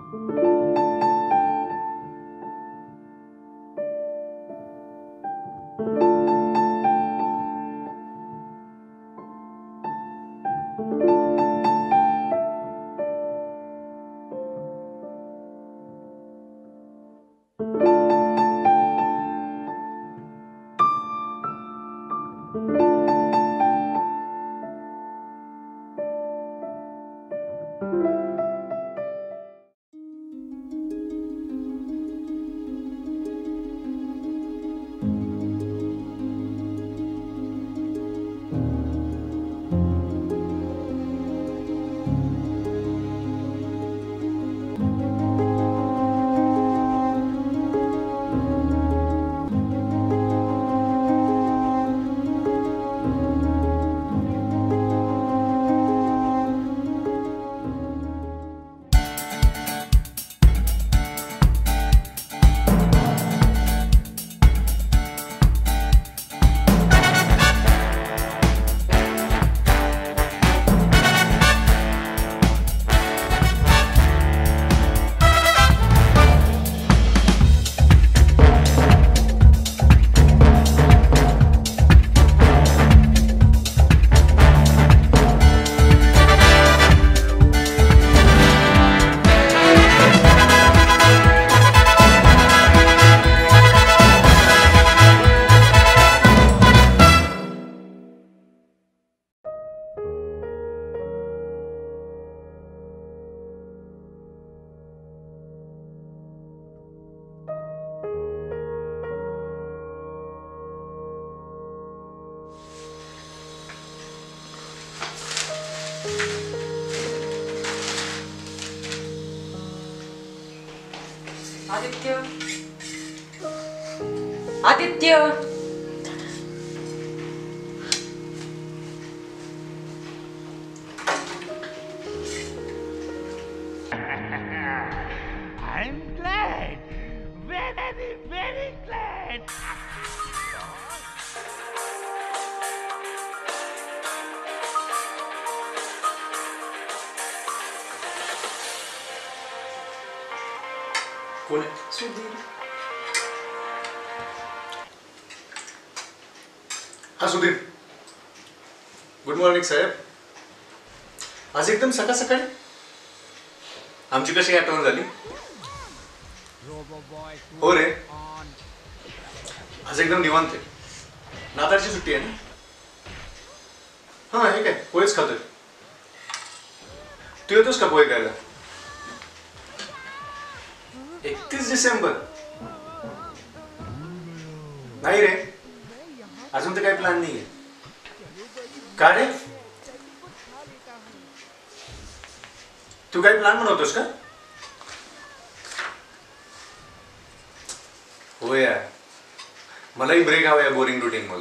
Aditya, Aditya, I'm glad, very, very glad. कोण आहे? सुधीर. हा सुधीर. गुड मॉर्निंग साहेब. आज एकदम सकाळ सकाळी आमची कशी आठवण झाली? हो रे, आज एकदम निवांत आहे. नाताळची सुट्टी आहे ना? हा, हे काय पोहेच खातोय. तू येतोस का पोहे खायला? 31 डिसेंबर नाही रे, अजून तर काही प्लॅन नाहीये. का रे, तू काही प्लॅन बनवतोस का? हो यार, मलाही ब्रेक हवा या बोरिंग रुटीन मधून.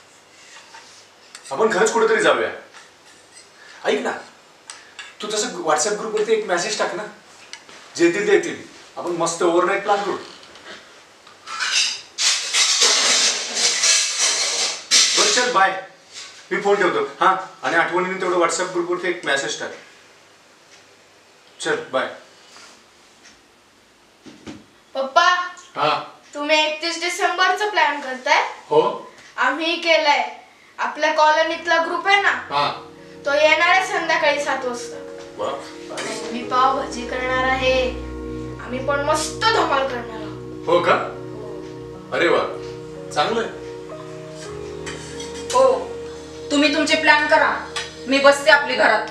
आपण खरंच कुठेतरी जाऊया. ऐक ना, तू तसं व्हॉट्सअप ग्रुपवरती एक मेसेज टाक ना. जे येतील ते येतील, आपण मस्त ओव्हरनाईट प्लॅन करू. बरं चल बाय, मी फोन ठेवतो. हा, आणि आठवणीने तेवढं व्हॉट्सअप ग्रुपवरती एक मेसेज टाक. चल बाय. पप्पा, हा, तुम्ही 31 डिसेंबरचा प्लॅन करताय? हो, आम्ही केलाय. आपल्या कॉलनीतला ग्रुप आहे ना, हा, तो येणार आहे संध्याकाळी 7 वाजता. वा, मी पावभाजी करणार आहे. आम्ही पण मस्त धमाल करणार आहोत. हो का? अरे वा, चांगलंय. हो, तुम्ही तुमचे प्लॅन करा, मी बसते आपली घरात.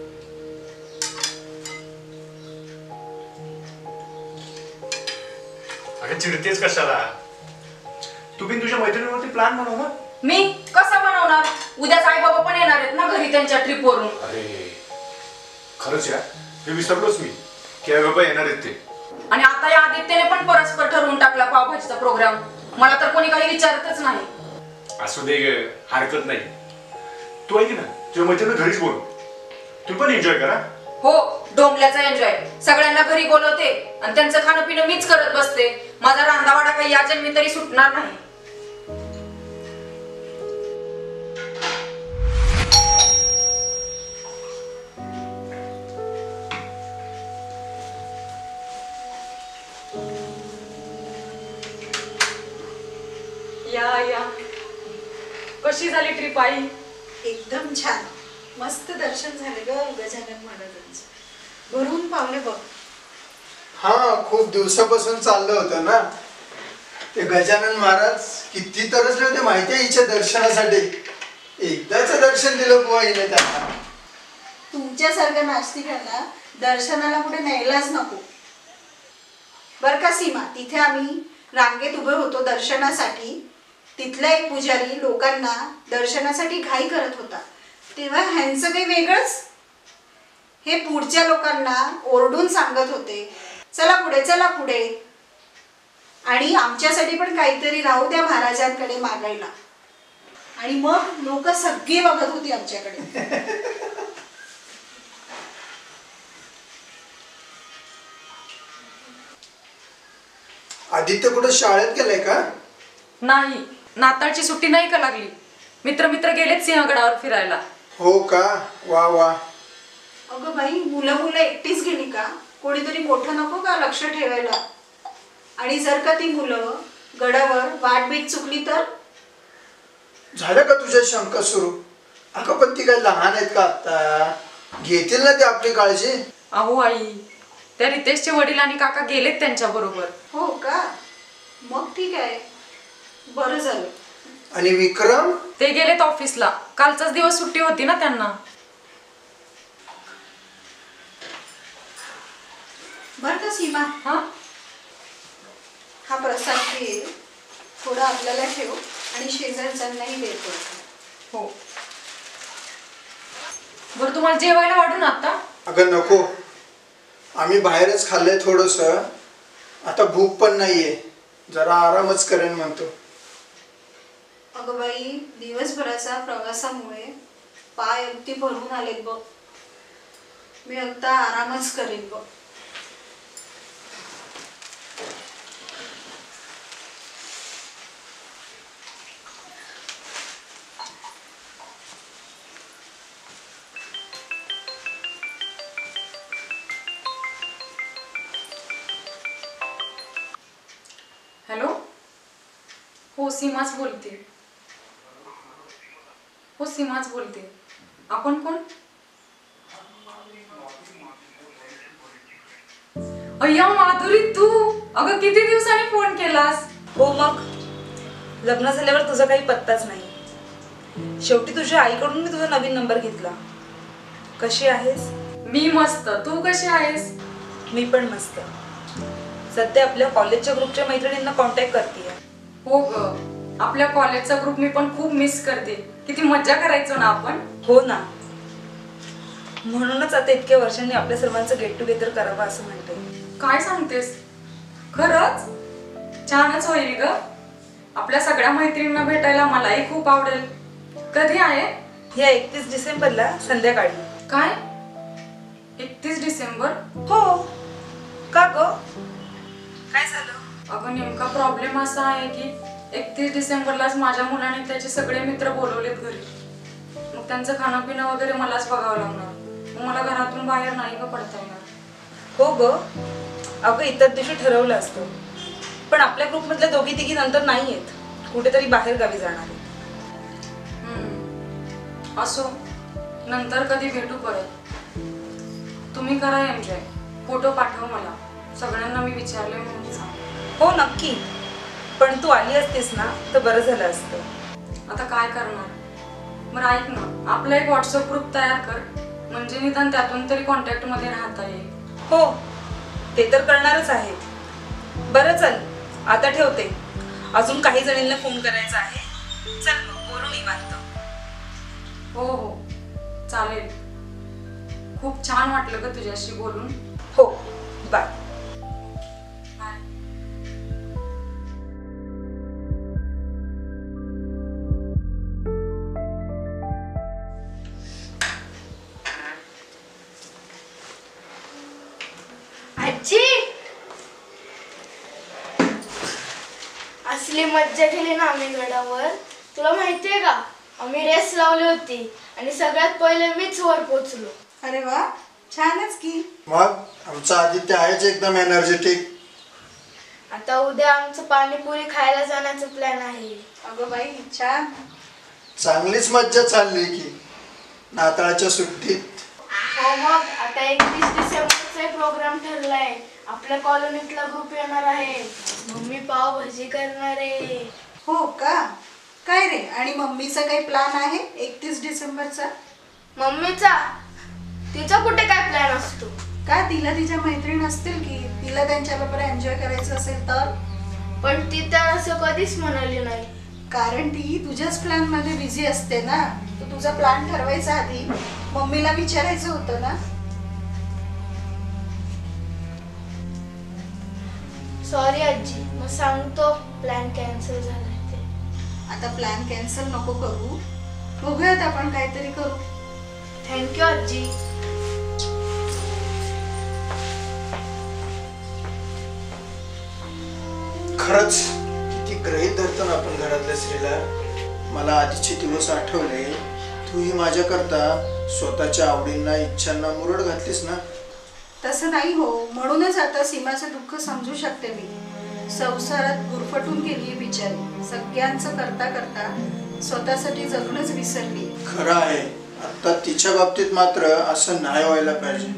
अगं चिडतेस कशाला? तू पण तुझ्या मैत्रिणीवरती प्लॅन बनव ना. मी कसा बनवणार? उद्या आई बाबा पण येणार आहेत ना घरी त्यांच्या ट्रिप वरून. अरे खरंच यार, हे विसरलोच मी की आई बाबा येणार आहेत ते. आणि आता या आदित्यने पण परस्पर ठरवून टाकला पावभाजीचा प्रोग्राम. मला तर कोणी काही विचारतच नाही. असू दे, हरकत नाही. तू ऐक ना, तुझ्या मैत्रिणी घरीच बोल. तू पण एन्जॉय करा. हो, डोंबल्याचा एन्जॉय. सगळ्यांना घरी बोलवते आणि त्यांचं खाणं पिणं मीच करत बसते. माझा रांधावाडा काही या जन्मी तरी सुटणार नाही. कशी झाली ट्रिप आई? एकदम छान, मस्त दर्शन झाले ग गजानन महाराजांचं. भरून पावले बघ. हा, खूप दिवसापासून चाललं होतं ना ते. गजानन महाराज किती तरसले होते माहिती आहे हिच्या दर्शनासाठी. एकदाच दर्शन दिलं बुवा हिने त्यांना. तुमच्यासारख्या नास्तिकांना दर्शनाला कुठे न्यायलाच नको बर का सीमा. तिथे आम्ही रांगेत उभे होतो दर्शनासाठी. तिथला एक पुजारी लोकांना दर्शनासाठी घाई करत होता, तेव्हा ह्यांचं काही वेगळंच. हे पुढच्या लोकांना ओरडून सांगत होते, चला पुढे चला पुढे, आणि आमच्यासाठी पण काहीतरी राहू द्या महाराजांकडे मागायला. आणि मग लोक सगळी बघत होती आमच्याकडे. आदित्य कुठे शाळेत गेलाय का? नाही, नाताळची सुट्टी नाही का लागली? मित्र मित्र गेलेत सिंहगडावर फिरायला. हो का? वा वा. अगं बाई, मुलं एकटीच गेली का? कोणीतरी मोठं नको का लक्ष ठेवायला? आणि जर का ती मुलं गडावर वाटबीट चुकली तर? झालं का तुझ्या शंका सुरू? अगं पण ती काय लहान आहेत का आता? घेतील ना ते आपली काळजी. अहो आई, त्या रितेशचे वडील आणि काका गेलेत त्यांच्या बरोबर. हो का? मग ठीक आहे, बरं झालं. आणि विक्रम? ते गेलेत ऑफिसला. कालचाच दिवस सुट्टी होती ना त्यांना. बरं का सीमा, हा प्रसाद घे, थोडा आपल्याला ठेव आणि शेजारच्यांनाही दे थोडं. हो. बरं, तुम्हाला जेवायला वाढून आता? अगं नको, आम्ही बाहेरच खाल्लंय थोडस. आता भूक पण नाहीये, जरा आरामच करेन म्हणतो. अगं बाई, दिवसभराच्या प्रवासामुळे पाय अगदी भरून आलेत बघ. मी आता आरामच करेन बघ. हॅलो. हो, सीमाच बोलते. हो, सीमाच बोलते. आपण कोण? अय्या माधुरी, तू? अगं किती दिवसांनी फोन केलास? हो, मग लग्न झाल्यावर तुझा काही पत्ताच नाही. शेवटी तुझ्या आईकडून मी तुझा नवीन नंबर घेतला. कशी आहेस? मी मस्त. तू कशी आहेस? मी पण मस्त. सध्या आपल्या कॉलेजच्या ग्रुपच्या मैत्रिणींना कॉन्टॅक्ट करते. हो ग, आपल्या कॉलेजचा ग्रुप मी पण खूप मिस करते. किती मज्जा करायचो ना आपण. हो ना, म्हणूनच आता इतक्या वर्षांनी आपल्या सर्वांचं गेट टुगेदर करावं असं म्हणते. काय सांगतेस? खरंच छानच होईल ग. आपल्या सगळ्या मैत्रिणींना भेटायला मलाही खूप आवडेल. कधी आहे? या 31 डिसेंबरला संध्याकाळी. काय? 31 डिसेंबर? हो. का ग, काय झालं? अगं नेमका प्रॉब्लेम असा आहे की 31 डिसेंबरलाच माझ्या मुलाने त्याचे सगळे मित्र बोलवलेत घरी. मग त्यांचं खाणं पिणं वगैरे मलाच बघावं लागणार. मग मला घरातून बाहेर नाही ग पडता येणार. हो ग, अगं इतर दिवशी ठरवलं असतं, पण आपल्या ग्रुपमधल्या दोघी तिघी नंतर नाही आहेत, कुठेतरी बाहेर गावी जाणार आहेत. असो, नंतर कधी भेटू परत. तुम्ही करा एन्जॉय. फोटो पाठव मला. सगळ्यांना मी विचारले म्हणून सांग. हो नक्की, पण तू आली असतेस ना तर बरं झालं असतं. आता काय करणार? बरं ऐक ना, आपला एक व्हॉट्सअप ग्रुप तयार कर, म्हणजे निदान त्यातून तरी कॉन्टॅक्ट मध्ये राहता येईल. हो, ते तर करणारच आहे. बरं चल, आता ठेवते. अजून काही जणींना फोन करायचा आहे. चल मग बोलू निवांत. हो हो, चालेल. खूप छान वाटलं ग तुझ्याशी बोलून. हो, बाय. बाय. आजी, असली मज्जा केली ना आम्ही गडावर. तुला माहितीये का, आम्ही रेस लावली होती आणि सगळ्यात पहिले मीच वर पोचलो. अरे वा, छानच की. मग आमचा आदित्य आहेच एकदम एनर्जेटिक. आता उद्या आमचं पाणीपुरी खायला जाण्याचा प्लॅन आहे. अगं बाई, छान. चांगलीच मज्जा चालली की नाताळच्या सुट्टीत. हो मग आता 31 डिसेंबरचा प्रोग्राम ठरलाय. आपल्या कॉलनीतला ग्रुप येणार आहे. मम्मी पावभाजी करणार आहे. हो का? काय रे, आणि मम्मीचा काही प्लॅन आहे 31 डिसेंबरचा? मम्मीचा तिचा कुठे काय प्लॅन असतो? का तिला तिच्या मैत्रीण असतील की, तिला त्यांच्याबरोबर एन्जॉय करायचं असेल तर? पण ती तर असं कधीच म्हणाली नाही. कारण ती तुझ्याच प्लॅन मध्ये बिझी असते ना. तर तुझा प्लॅन ठरवायचा आधी मम्मीला विचारायचं होतं ना. सॉरी आजी, मग सांगतो प्लॅन कॅन्सल झालाय ते. आता प्लॅन कॅन्सल नको करू, बघूयात आपण काहीतरी करू. थँक्यू आजी. खरंच किती गृहीत धरतो ना आपण घरातल्या स्त्रीला. मला आधीचे दिवस आठवले. तूही माझ्याकरता स्वतःच्या आवडींना इच्छांना मुरड घातलीस ना. तसं नाही हो, म्हणूनच आता सीमाचं दुःख समजू शकते मी. संसारात गुरफटून गेली बिचारी, सगळ्यांचं करता करता स्वतःसाठी जगणंच विसरली. खरं आहे, आता तिच्या बाबतीत मात्र असं नाही व्हायला पाहिजे.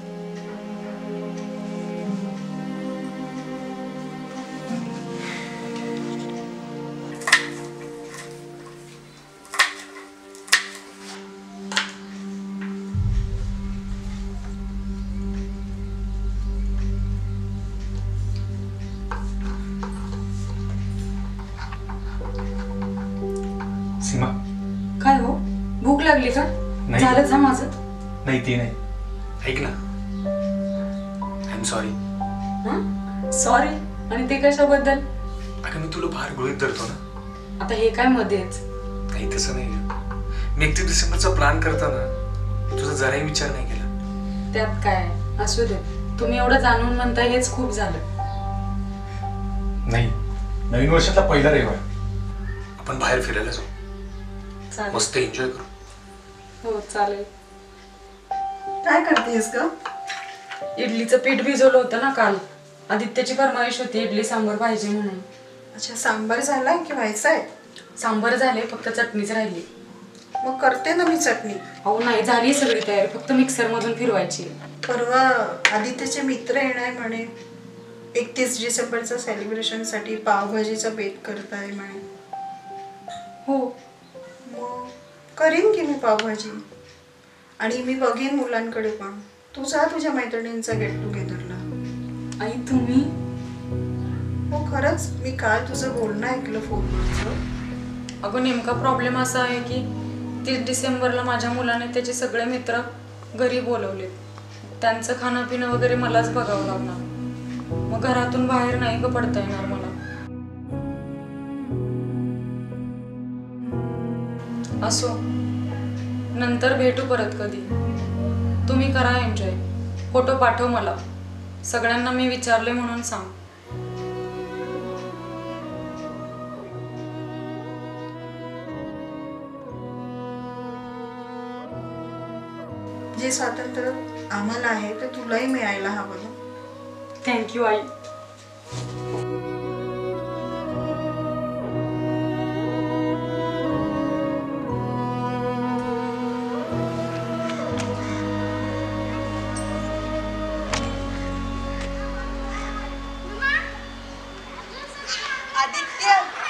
सीमा, काय हो, भूक लागली का? नाही. झालं जा माझं. नाही ती नाही, ऐक ना, आय एम सॉरी. सॉरी? आणि ते कशाबद्दल? अगं मी तुला फार गृहीत धरतो ना. आता हे काय मध्येच? नाही तसं नाही. मी 31 डिसेंबरचा प्लॅन करताना तुझा जराही विचार नाही केला. त्यात काय, असू दे. तुम्ही एवढं जाणून म्हणताय हेच खूप झालं. नाही, नवीन वर्षातला पहिला रविवार आपण बाहेर फिरायला जाऊ, चालेल. मस्त एन्जॉय करू. हो चालेल. काय करतेस ग? इडलीचं पीठ भिजवलं होतं ना काल. आदित्यची फरमाईश होती इडली सांबर पाहिजे म्हणून. अच्छा, सांबार झालाय की व्हायचाय? सांबर झाले, फक्त चटणीच राहिली. मग करते ना मी चटणी. अहो नाही, झाली सगळी तयारी, फक्त मिक्सर मधून फिरवायची. परवा आदित्यचे मित्र येणार म्हणे. 31 डिसेंबरच्या सेलिब्रेशनसाठी पावभाजीचा बेत करताय म्हणे. हो. मग करीन की मी पावभाजी, आणि मी बघीन मुलांकडे पण. तू जा तुझ्या मैत्रिणींचा गेट टुगेदरला. आई तुम्ही? हो खरंच, मी काल तुझं बोलणं ऐकलं फोनवरचं. अगं नेमका प्रॉब्लेम असा आहे की 30 डिसेंबरला माझ्या मुलाने त्याचे सगळे मित्र घरी बोलवले. त्यांचं खाणं पिणं वगैरे मलाच बघावं लागणार. मग घरातून बाहेर नाही का पडता येणार मला. असो, नंतर भेटू परत कधी. तुम्ही करा एन्जॉय. फोटो पाठव मला. सगळ्यांना मी विचारले म्हणून सांग. जे स्वातंत्र्य आम्हाला आहे ते तुलाही मिळायला हवं ना. थँक्यू आई. आदित्य,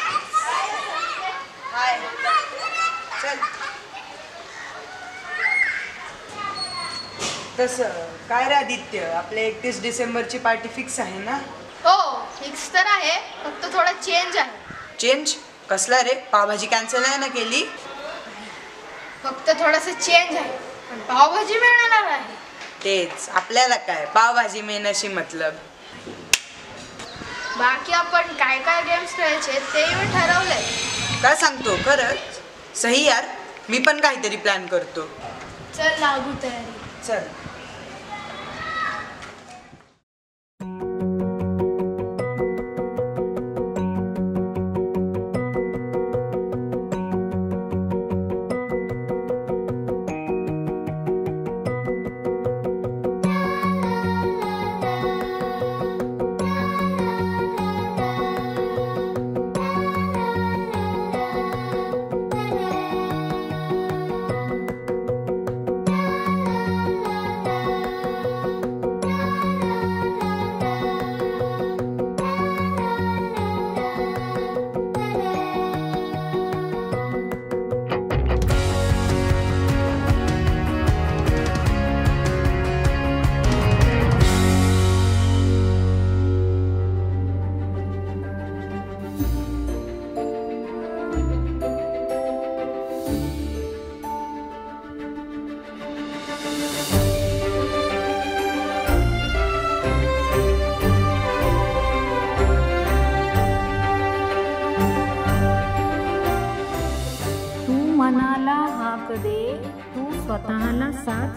हाय, चल. तसं काय रे आदित्य, आपल्या 31 डिसेंबरची पार्टी फिक्स आहे ना? हो फिक्स तर आहे, फक्त थोडा चेंज आहे. चेंज कसला रे? पावभाजी कॅन्सल आहे ना केली? फक्त थोडासा चेंज आहे, पण पावभाजी मिळणार आहे. तेच, आपल्याला काय पावभाजी मेहनशी मतलब. बाकी आपण काय काय गेम्स खेळायचे ते मी ठरवलंय. काय सांगतो खरंच? सही यार, मी पण काहीतरी प्लॅन करतो. चल लागू तयारी. चल.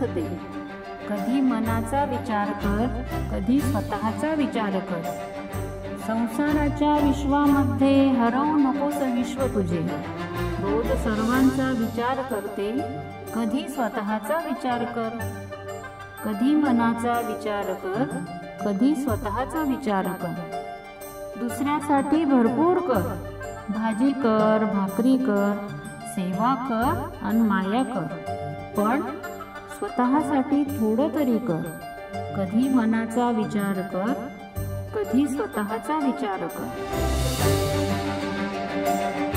असते. कधी मनाचा विचार कर, कधी स्वतःचा विचार कर. संसाराच्या विश्वामध्ये हरवू नकोस विश्व तुझे. रोज सर्वांचा विचार करते, कधी स्वतःचा विचार कर. कधी मनाचा विचार कर, कधी स्वतःचा विचार कर. दुसऱ्यासाठी भरपूर कर, भाजी कर, भाकरी कर, सेवा कर आणि माया कर, पण स्वतःसाठी थोडं तरी कर. कधी मनाचा विचार कर, कधी स्वतःचा विचार कर.